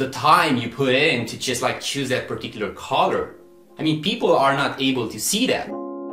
the time you put in to just like choose that particular color. I mean, people are not able to see that.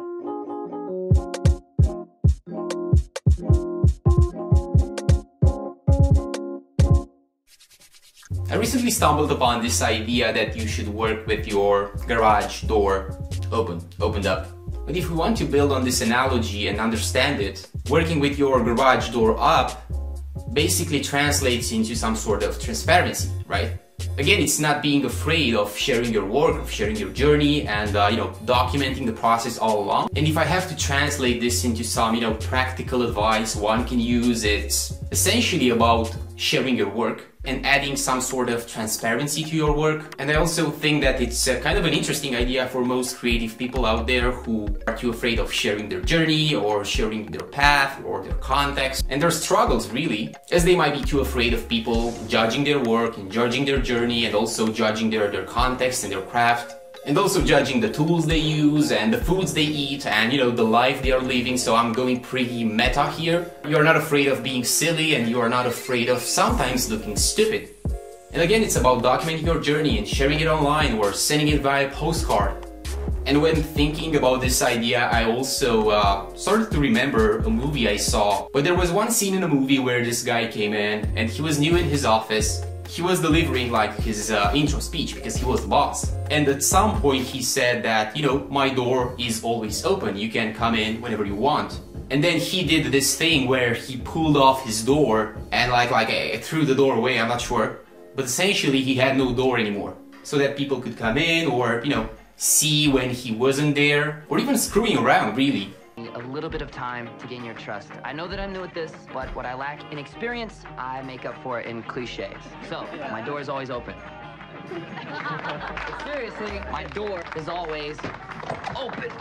I recently stumbled upon this idea that you should work with your garage door opened up. But if we want to build on this analogy and understand it, working with your garage door up basically translates into some sort of transparency, right? Again, it's not being afraid of sharing your work, of sharing your journey, and documenting the process all along. And if I have to translate this into some practical advice one can use, it's essentially about sharing your work and adding some sort of transparency to your work. And I also think that it's kind of an interesting idea for most creative people out there who are too afraid of sharing their journey or sharing their path or their context and their struggles, really, as they might be too afraid of people judging their work and judging their journey and also judging their context and their craft. And also judging the tools they use and the foods they eat and the life they are living. So I'm going pretty meta here. You're not afraid of being silly and you are not afraid of sometimes looking stupid. And again, it's about documenting your journey and sharing it online or sending it via postcard. And when thinking about this idea, I also started to remember a movie I saw. But there was one scene in a movie where this guy came in and he was new in his office. He was delivering like his intro speech because he was the boss. And at some point he said that, my door is always open. You can come in whenever you want. And then he did this thing where he pulled off his door and threw the door away, I'm not sure. But essentially he had no door anymore. So that people could come in or, see when he wasn't there or even screwing around, really. A little bit of time to gain your trust. I know that I'm new at this, but what I lack in experience, I make up for it in cliches. So, my door is always open. Seriously, my door is always open.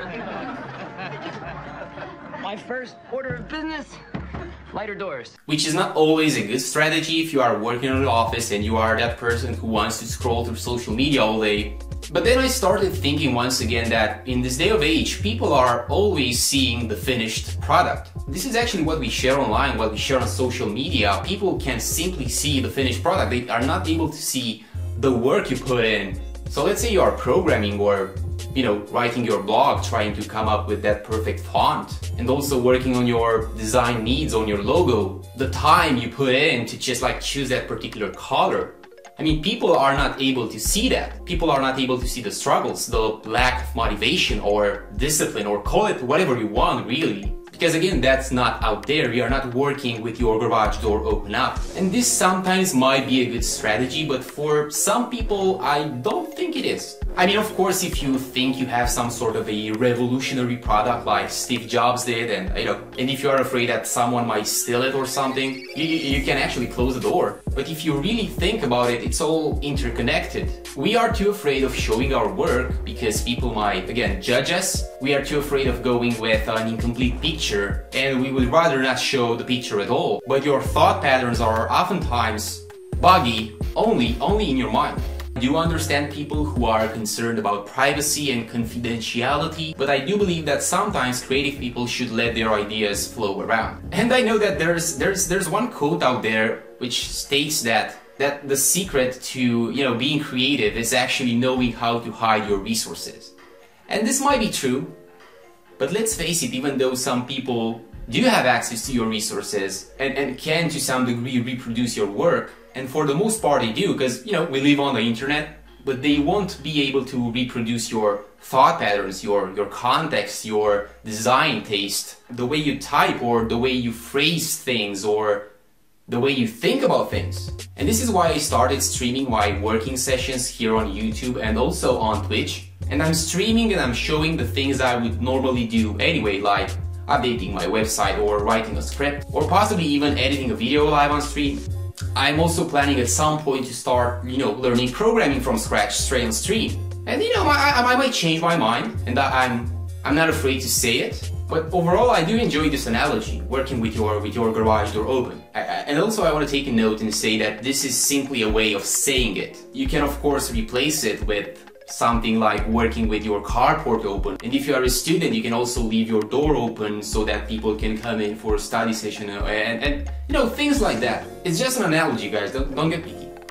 My first order of business, lighter doors. Which is not always a good strategy if you are working in an office and you are that person who wants to scroll through social media all day. But then I started thinking once again that in this day of age, people are always seeing the finished product. This is actually what we share online, what we share on social media. People can simply see the finished product. They are not able to see the work you put in. So let's say you are programming or, writing your blog, trying to come up with that perfect font and also working on your design needs, on your logo. The time you put in to just choose that particular color. I mean, people are not able to see that. People are not able to see the struggles, the lack of motivation or discipline, or call it whatever you want, really. Because again, that's not out there. You are not working with your garage door open up. And this sometimes might be a good strategy, but for some people, I don't think it is. I mean, of course, if you think you have some sort of a revolutionary product like Steve Jobs did, and if you are afraid that someone might steal it or something, you can actually close the door. But if you really think about it, it's all interconnected. We are too afraid of showing our work because people might, again, judge us. We are too afraid of going with an incomplete picture, and we would rather not show the picture at all. But your thought patterns are oftentimes buggy only in your mind. I do understand people who are concerned about privacy and confidentiality, but I do believe that sometimes creative people should let their ideas flow around. And I know that there's one quote out there which states that the secret to being creative is actually knowing how to hide your resources. And this might be true, but let's face it, even though some people do have access to your resources and can to some degree reproduce your work, and for the most part they do, because we live on the internet, but they won't be able to reproduce your thought patterns, your context, your design taste, the way you type or the way you phrase things or the way you think about things. And this is why I started streaming my working sessions here on YouTube and also on Twitch. And I'm streaming and I'm showing the things I would normally do anyway, like updating my website or writing a script or possibly even editing a video live on stream. I'm also planning at some point to start, learning programming from scratch straight on stream. And I might change my mind, and I'm not afraid to say it. But overall, I do enjoy this analogy, working with your garage door open. And also, I want to take a note and say that this is simply a way of saying it. You can of course replace it with something like working with your carport open. And if you are a student, you can also leave your door open so that people can come in for a study session and things like that. It's just an analogy, guys, don't get picky.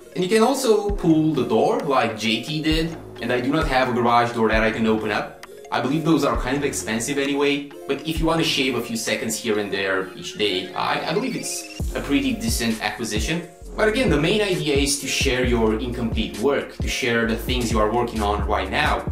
And you can also pull the door like JT did, and I do not have a garage door that I can open up. I believe those are kind of expensive anyway, but if you want to shave a few seconds here and there each day, I believe it's a pretty decent acquisition. But again, the main idea is to share your incomplete work, to share the things you are working on right now,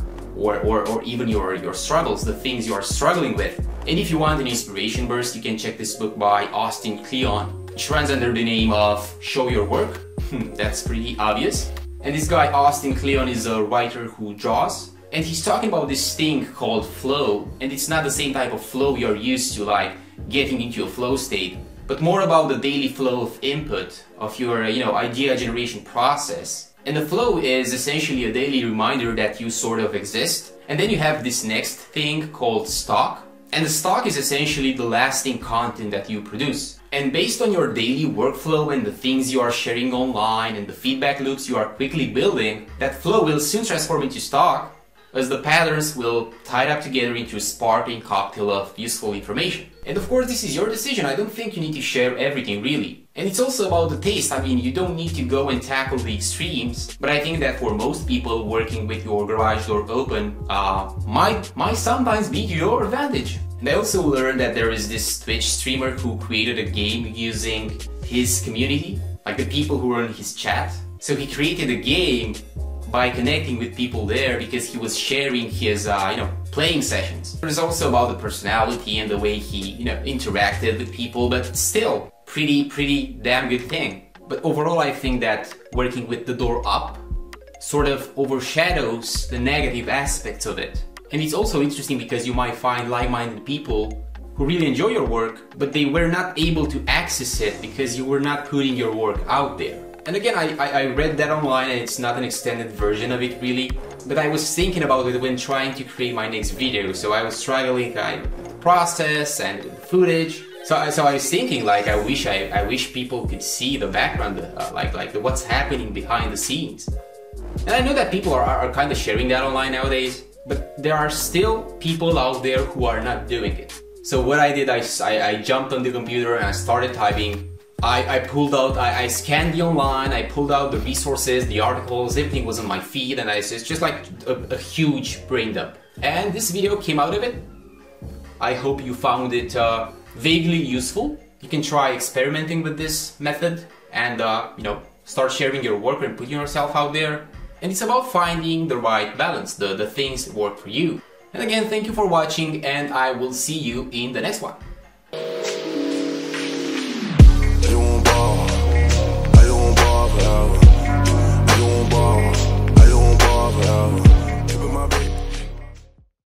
or even your struggles, the things you are struggling with. And if you want an inspiration burst, you can check this book by Austin Kleon, which runs under the name of Show Your Work. That's pretty obvious. And this guy, Austin Kleon, is a writer who draws. And he's talking about this thing called flow. And it's not the same type of flow you're used to, like getting into a flow state, but more about the daily flow of input, of your idea generation process. And the flow is essentially a daily reminder that you sort of exist. And then you have this next thing called stock. And the stock is essentially the lasting content that you produce. And based on your daily workflow and the things you are sharing online and the feedback loops you are quickly building, that flow will soon transform into stock, as the patterns will tie up together into a sparkling cocktail of useful information. And of course, this is your decision. I don't think you need to share everything, really. And it's also about the taste. I mean, you don't need to go and tackle the extremes, but I think that for most people, working with your garage door open might sometimes be to your advantage. And I also learned that there is this Twitch streamer who created a game using his community, like the people who were in his chat. So he created a game by connecting with people there because he was sharing his playing sessions. It was also about the personality and the way he interacted with people, but still pretty damn good thing. But overall, I think that working with the door up sort of overshadows the negative aspects of it. And it's also interesting because you might find like-minded people who really enjoy your work, but they were not able to access it because you were not putting your work out there. And again, I read that online, and it's not an extended version of it really, but I was thinking about it when trying to create my next video. So I was struggling with the process and the footage. So I was thinking, like, I wish people could see the background, like what's happening behind the scenes. And I know that people are kind of sharing that online nowadays, but there are still people out there who are not doing it. So what I did, I jumped on the computer and I started typing. I scanned the online, I pulled out the resources, the articles, everything was on my feed, and it's just like a huge brain dump. And this video came out of it. I hope you found it vaguely useful. You can try experimenting with this method and start sharing your work and putting yourself out there. And it's about finding the right balance, the things that work for you. And again, thank you for watching, and I will see you in the next one.